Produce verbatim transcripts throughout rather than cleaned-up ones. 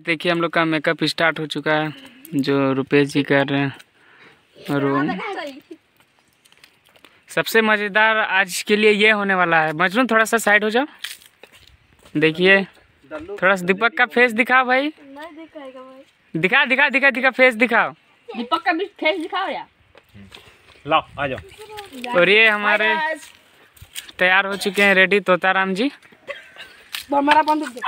देखिए हम लोग का मेकअप स्टार्ट हो चुका है, जो रुपेश जी कर रहे हैं। और सबसे मज़ेदार आज के लिए ये होने वाला है। मजनू थोड़ा सा साइड हो जाओ। देखिए थोड़ा सा दीपक का फेस दिखाओ भाई। दिखा दिखा दिखा दिखा फेस दिखाओ। दीपक का भी फेस दिखाओ यार। लाओ आ जाओ। और ये हमारे तैयार हो चुके हैं रेडी तोताराम जी। हमारा बंदूक दे।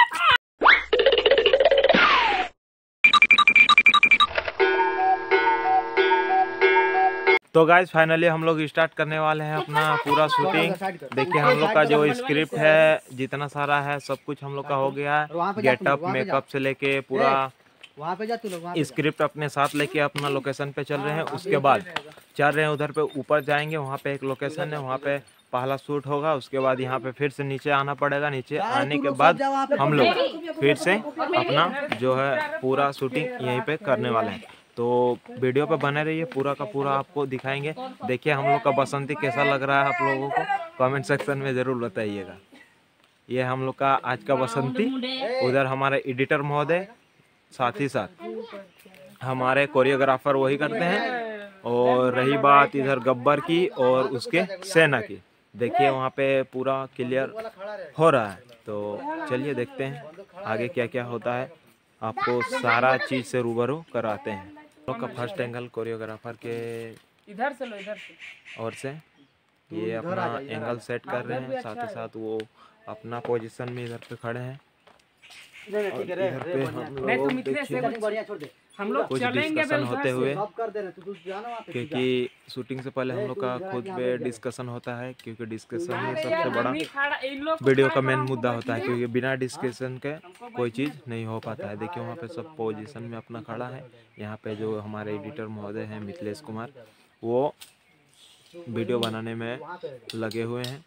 तो गाइज फाइनली हम लोग स्टार्ट करने वाले हैं अपना पूरा शूटिंग। देखिए हम लोग का जो स्क्रिप्ट है जितना सारा है सब कुछ हम लोग का हो गया है। गेटअप मेकअप से लेके पूरा वहाँ पे जा तू लोग। स्क्रिप्ट अपने साथ लेके अपना लोकेशन पे चल रहे हैं। उसके बाद चल रहे हैं उधर पे ऊपर जाएंगे, वहाँ पे एक लोकेशन है, वहाँ पे पहला शूट होगा। उसके बाद यहाँ पे फिर से नीचे आना पड़ेगा। नीचे आने के बाद हम लोग फिर से अपना जो है पूरा शूटिंग यहीं पे करने वाले हैं। तो वीडियो पे बने रहिए, पूरा का पूरा आपको दिखाएंगे। देखिए हम लोग का बसंती कैसा लग रहा है आप लोगों को कमेंट सेक्शन में ज़रूर बताइएगा। ये हम लोग का आज का बसंती। उधर हमारे एडिटर महोदय, साथ ही साथ हमारे कोरियोग्राफर वही करते हैं। और रही बात इधर गब्बर की और उसके सेना की, देखिए वहाँ पे पूरा क्लियर हो रहा है। तो चलिए देखते हैं आगे क्या क्या होता है, आपको सारा चीज़ से रूबरू कराते हैं। लोग का फर्स्ट एंगल कोरियोग्राफर के इधर से लो, इधर से और से ये अपना एंगल सेट कर रहे हैं। साथ ही साथ वो अपना पोजीशन में इधर पे खड़े हैं। और इधर पे हम लोग देखिए हम लोग कुछ डिस्कशन होते हुए, क्योंकि शूटिंग से पहले हम लोग का खुद पे डिस्कशन होता है, क्योंकि डिस्कशन ही सबसे बड़ा वीडियो का मेन मुद्दा होता है। क्योंकि बिना डिस्कशन के कोई चीज़ नहीं हो पाता है। देखिए वहाँ पे सब पोजीशन में अपना खड़ा है। यहाँ पे जो हमारे एडिटर महोदय हैं मिथिलेश कुमार, वो वीडियो बनाने में लगे हुए हैं।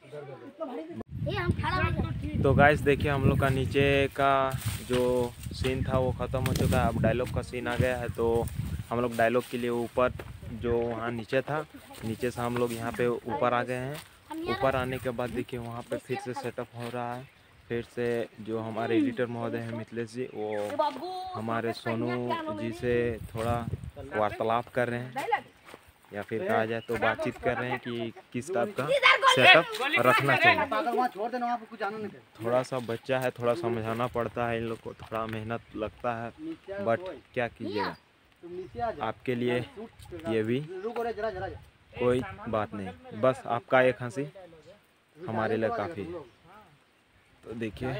तो गाइस देखिए हम लोग का नीचे का जो सीन था वो ख़त्म हो चुका है। अब डायलॉग का सीन आ गया है। तो हम लोग डायलॉग के लिए ऊपर जो वहाँ नीचे था, नीचे से हम लोग यहाँ पे ऊपर आ गए हैं। ऊपर आने के बाद देखिए वहाँ पे फिर से सेटअप हो रहा है। फिर से जो हमारे एडिटर महोदय हैं मिथिलेश जी, वो हमारे सोनू जी से थोड़ा वार्तालाप कर रहे हैं, या फिर कहा जाए तो बातचीत कर रहे हैं कि किस टाइप का सेटअप रखना चाहिए। थोड़ा सा बच्चा है, थोड़ा समझाना पड़ता है इन लोग को, थोड़ा मेहनत लगता है, बट क्या कीजिएगा, आपके लिए ये भी कोई बात नहीं। बस आपका एक हंसी हमारे लिए काफ़ी है। तो देखिए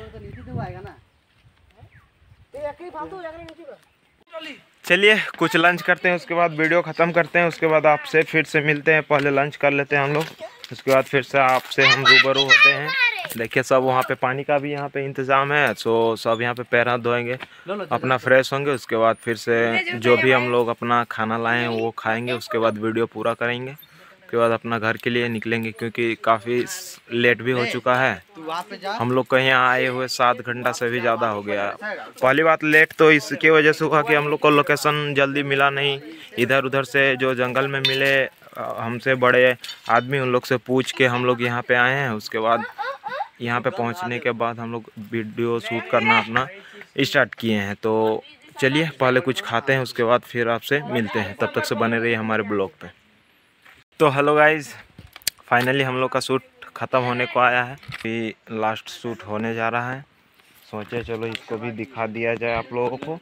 चलिए कुछ लंच करते हैं, उसके बाद वीडियो ख़त्म करते हैं। उसके बाद आपसे फिर से मिलते हैं। पहले लंच कर लेते हैं हम लोग, उसके बाद फिर से आपसे हम रूबरू होते हैं। देखिए सब वहाँ पे पानी का भी यहाँ पे इंतज़ाम है। सो सब यहाँ पे पैर हाथ धोएंगे, अपना फ्रेश होंगे। उसके बाद फिर से जो भी हम लोग अपना खाना लाए हैं वो खाएंगे। उसके बाद वीडियो पूरा करेंगे। उसके बाद अपना घर के लिए निकलेंगे, क्योंकि काफ़ी लेट भी हो चुका है। हम लोग कहीं आए हुए सात घंटा से भी ज़्यादा हो गया। पहली बात लेट तो इसकी वजह से हुआ कि हम लोग को लोकेशन जल्दी मिला नहीं। इधर उधर से जो जंगल में मिले हमसे बड़े आदमी, उन लोग से पूछ के हम लोग यहाँ पे आए हैं। उसके बाद यहाँ पे पहुँचने के बाद हम लोग वीडियो शूट करना अपना स्टार्ट किए हैं। तो चलिए पहले कुछ खाते हैं, उसके बाद फिर आपसे मिलते हैं। तब तक से बने रहिए हमारे ब्लॉग पे। तो हेलो गाइज, फाइनली हम लोग का शूट ख़त्म होने को आया है। अभी लास्ट शूट होने जा रहा है। सोचे चलो इसको भी दिखा दिया जाए आप लोगों को।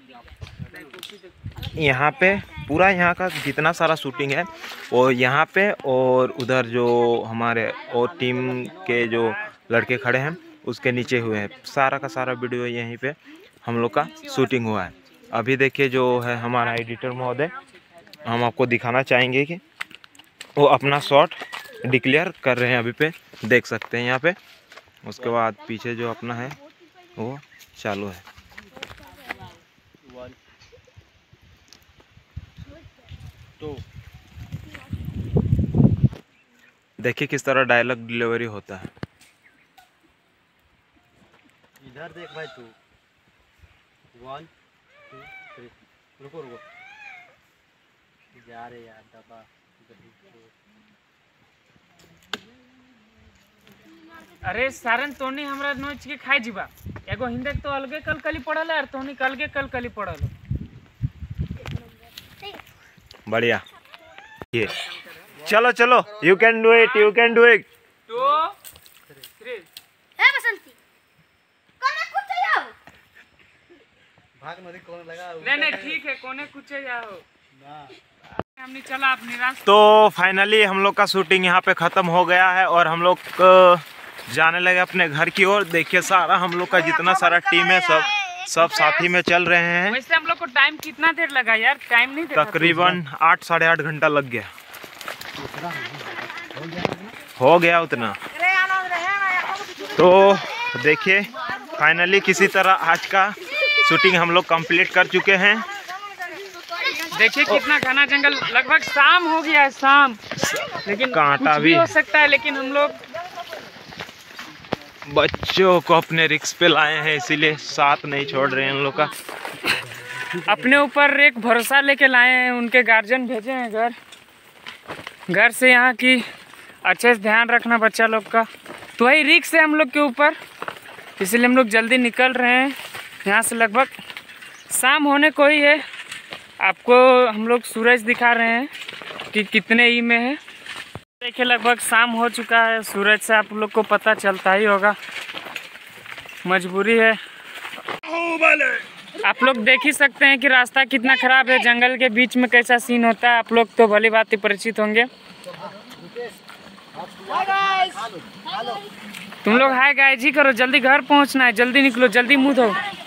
यहाँ पे पूरा यहाँ का जितना सारा शूटिंग है वो यहाँ पे, और उधर जो हमारे और टीम के जो लड़के खड़े हैं उसके नीचे हुए हैं। सारा का सारा वीडियो यहीं पे हम लोग का शूटिंग हुआ है। अभी देखिए जो है हमारा एडिटर महोदय, हम आपको दिखाना चाहेंगे कि वो अपना शॉट डिक्लेयर कर रहे हैं। अभी पे देख सकते हैं यहाँ पे। उसके बाद पीछे जो अपना है वो चालू है। तो देखिए किस तरह डायलॉग डिलीवरी होता है। इधर देख भाई तू। One two three. रुको रुको जा रे यार दबा। अरे सारन तोनी हमरा नोच के खाई जीवा एगो हिंदे तो अलगे कल कली पड़ल है और तोनी अलगे कल कली पड़ल है। बढ़िया ये चलो चलो you can do it you can do it. Two three ए बसंती कोने कुछ जाओ भाग नदी कौन लगा नहीं नहीं ठीक है कोने कुछ जाओ हमने चला अपनी रास्ते। तो फाइनली हम लोग का शूटिंग यहाँ पे ख़त्म हो गया है और हम लोग जाने लगे अपने घर की ओर। देखिए सारा हम लोग का जितना सारा टीम है सब सब साथी में चल रहे हैं। वैसे हम लोग को टाइम कितना देर लगा यार? टाइम नहीं देखा तकरीबन आठ साढ़े आठ घंटा लग गया। हो गया उतना। तो देखिए फाइनली किसी तरह आज का शूटिंग हम लोग कंप्लीट कर चुके हैं। देखिए कितना घना जंगल, लगभग शाम हो गया है शाम, लेकिन कांटा कुछ भी हो सकता है, लेकिन हम लोग बच्चों को अपने रिस्क पे लाए हैं इसीलिए साथ नहीं छोड़ रहे हैं उन लोग का। अपने ऊपर एक भरोसा लेके लाए हैं, उनके गार्जियन भेजे हैं घर घर से यहाँ की अच्छे से ध्यान रखना बच्चा लोग का। तो वही रिस्क है हम लोग के ऊपर, इसलिए हम लोग जल्दी निकल रहे हैं यहाँ से। लगभग शाम होने को ही है, आपको हम लोग सूरज दिखा रहे हैं कि कितने ई में है। देखिए लगभग शाम हो चुका है, सूरज से आप लोग को पता चलता ही होगा, मजबूरी है। आप लोग देख ही सकते हैं कि रास्ता कितना खराब है, जंगल के बीच में कैसा सीन होता है, आप लोग तो भली बात ही परिचित होंगे। तुम लोग हाय गाइस जी करो, जल्दी घर पहुंचना है, जल्दी निकलो, जल्दी मुँह धो।